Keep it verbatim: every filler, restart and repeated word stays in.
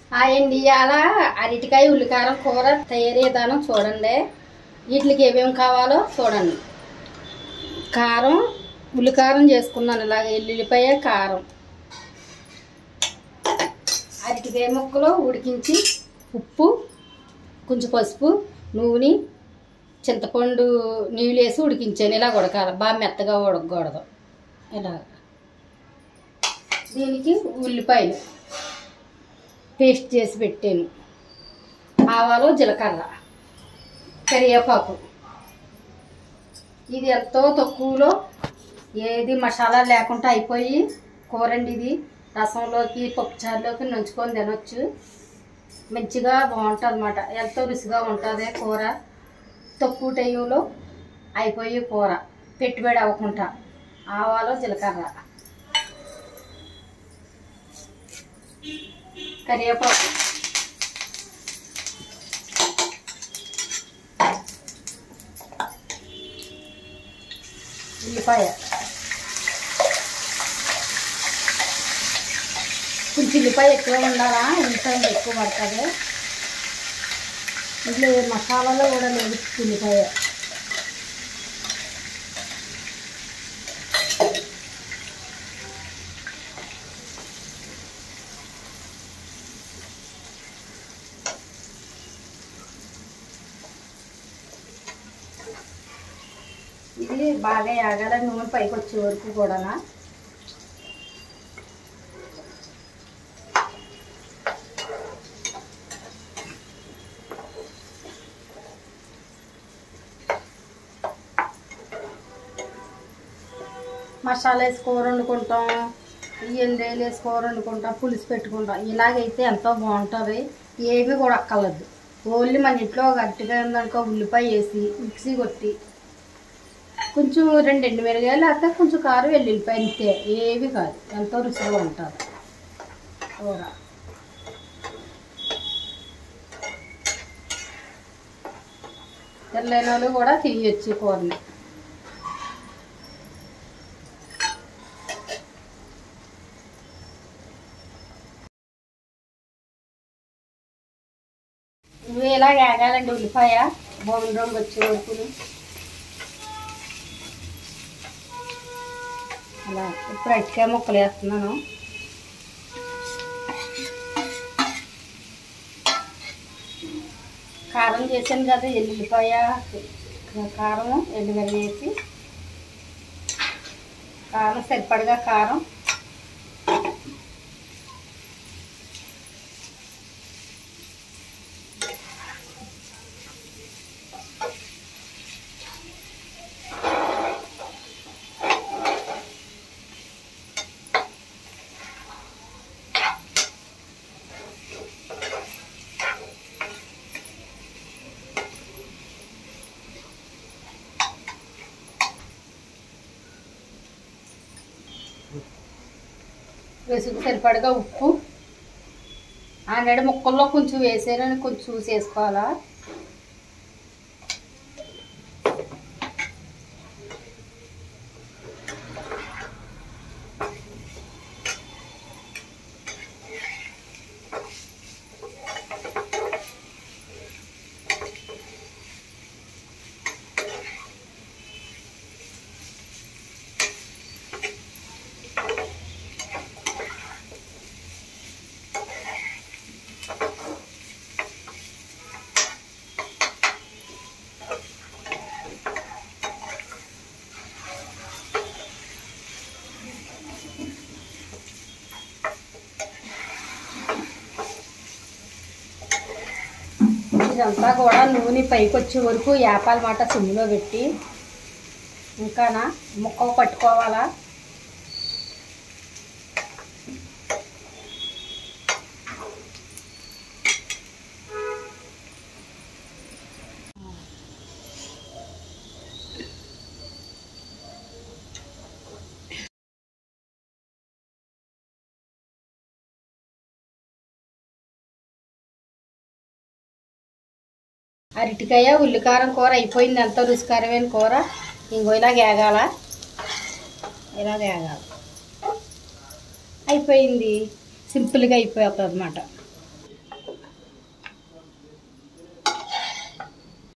ఆయండి అలా అరటికాయ ఉల్లికారం కూర తయారీ విధానం చూడండి. వీటికి ఏమేమి కావాలో చూడండి. కారం ఉల్లికారం చేసుకున్నాను. ఇలాగ ఎల్లుల్లిపాయ కారం, అరటికాయ ముక్కలు ఉడికించి ఉప్పు కొంచెం పసుపు నూనె చింతపండు నీళ్ళు వేసి ఉడికించాను. ఇలా ఉడకాలి, బాగా మెత్తగా ఉడకకూడదు. ఇలా దీనికి ఉల్లిపాయలు పేస్ట్ చేసి పెట్టాను, ఆవాలు జీలకర్ర కరివేపాకు. ఇది ఎంతో తక్కువలో ఏది మసాలా లేకుండా అయిపోయి కూరండి. ఇది రసంలోకి పప్పుచారులోకి నంచుకొని తినొచ్చు. మంచిగా బాగుంటుంది అన్నమాట. ఎంతో రుచిగా ఉంటుంది కూర. తక్కువ టైంలో అయిపోయి కూర పెట్టుబడి అవ్వకుండా. ఆవాలు జీలకర్ర కరివేపాకు ఉల్లిపాయ కొంచెం ఉల్లిపాయ ఎక్కువ ఉండాలా, ఉల్లిపాయ ఎక్కువ పడుతుంది. ఇంట్లో మసాలాలో కూడా లేదు ఉల్లిపాయ. ఇది బాగా యాగాల నూనె పైకి వచ్చే వరకు కూడా. మసాలా వేసి కూర వండుకుంటాం, ఎండేలు వేసి కూర వండుకుంటాం, పులుసు పెట్టుకుంటాం. ఇలాగైతే ఎంతో బాగుంటుంది. ఏమీ కూడా అక్కర్లేదు. ఓన్లీ మన ఇంట్లో గట్టిగా ఉందనుకో ఉల్లిపాయ వేసి మిక్సీ కొట్టి కొంచెం రెండు ఎండు మిరగాయలు లేకపోతే కొంచెం కారం వెల్లుల్లిపాయ అంతే. ఏవి కాదు, ఎంతో రుచిగా ఉంటుంది కూర. తెల్లైన వాళ్ళు కూడా తీయచ్చు కూరని. ఇవి ఇలా వేగాలండి. ఉల్లిపాయ బొమ్మ రంగు వచ్చే వరకు అలా. ఇప్పుడు అరటికాయ ముక్కలు వేస్తున్నాను. కారం చేసాను కదా, ఎల్లుల్లిపాయ కారం ఎండుమిరపకాయ వేసి కారం సరిపడగా కారం, రుచికి సరిపడగా ఉప్పు. ఆనాడు ముక్కల్లో కొంచెం వేసారని కొంచెం చూసి వేసుకోవాలా. ఇదంతా కూడా నూనె పైకి వచ్చే వరకు వేపాలన్నమాట సిమ్లో పెట్టి. ఇంకానా ముక్క పట్టుకోవాలా. అరటికాయ ఉల్లికారం కూర అయిపోయింది. ఎంతో రుచికరమైన కూర. ఇంకో ఇలా వేగాల, ఇలా వేగాలి. అయిపోయింది. సింపుల్గా అయిపోతుంది అన్నమాట.